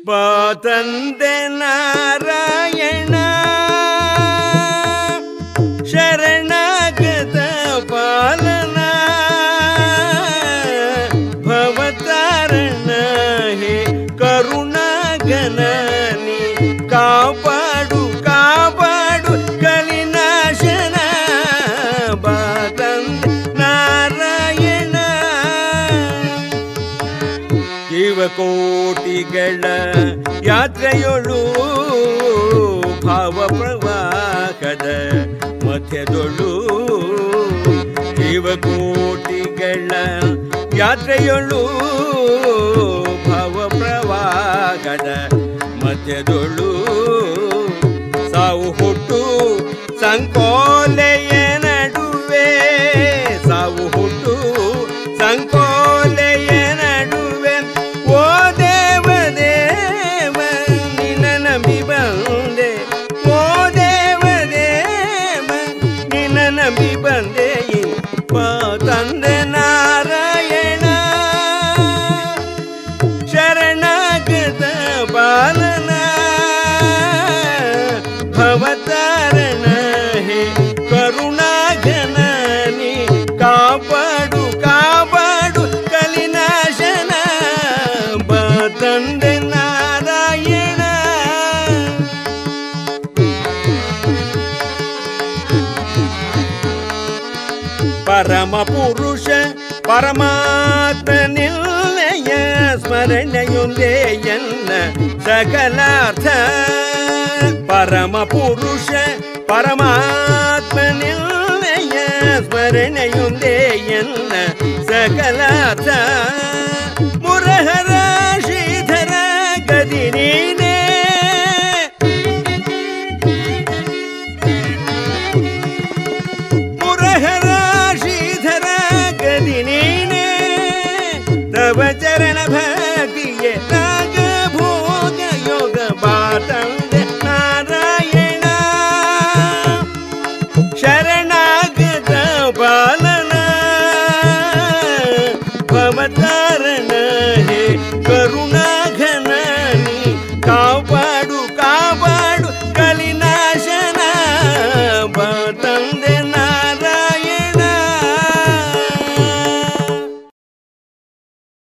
ತಂದೆ ನಾರಾಯಣ ಶರಣಾಗತ ಪಾಲನ ಭವತಾರಣ ಹೇ ಕರುಣಾಗಣನಿ ಕಾಪಾಡು ಕಾಪಾಡು ಕಲಿನಾಶನ ತಂದೆ ನಾರಾಯಣ ಜೀವಕೋಟಿಗಳ ಯಾತ್ರೆಯೊಳು ಭಾವ ಪ್ರವಾಹದ ಮಧ್ಯದೊಳು ಜೀವಕೋಟಿಗಳ ಯಾತ್ರೆಯೊಳು ಭಾವ ಪ್ರವಾಹದ ಮಧ್ಯದೊಳು ಸಾವು ಹುಟ್ಟು ಸಂಕೋಲೆಯ ನಡುವೆ ಸಾವು ಹುಟ್ಟು ಸಂಕೋಲೆಯ ನಡುವೆ ಓ ದೇವ ದೇವ ನಿನ್ನ ನಂಬಿ ಬಂದೆ ಓ ದೇವ ದೇವ ನಿನ್ನ ನಂಬಿ ಬಂದೆ ತಂದೆ ನಾರಾಯಣ ಶರಣಾಗತ ಪಾಲನ ಭವತಾರಣ ಹೇ ಕರುಣಾಗಣನಿ ಕಾಪಾಡು ಕಾಪಾಡು ಕಲಿನಾಶನ ತಂದೆ ನಾರಾಯಣ ಪರಮ ಪುರುಷ ಪರಮಾತ್ಮ ನಿಲ್ಲಯ ಸ್ಮರಣೆಯೊಂದೇ ಎನ್ನ ಸಕಲಾರ್ಥ ಪರಮ ಪುರುಷ ಪರಮಾತ್ಮ ನಿಲ್ಲಯ ಸ್ಮರಣೆಯೊಂದೇ ಎನ್ನ ಸಕಲಾರ್ಥ ಮುರಹರ ಶ್ರೀಧರ ಗದಿ ನೀನೇ ಮುರಹರ ಶ್ರೀಧರ ಗದಿ ನೀನೇ ತವ ಚರಣ